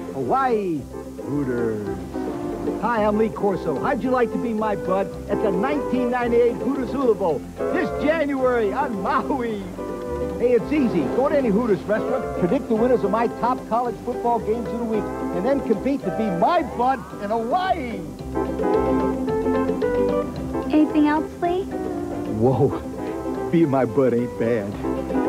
Hawaii Hooters. Hi, I'm Lee Corso. How'd you like to be my bud at the 1998 Hooters Hula Bowl this January on Maui? Hey, it's easy. Go to any Hooters restaurant, predict the winners of my top college football games of the week, and then compete to be my bud in Hawaii. Anything else, Lee? Whoa, being my bud ain't bad.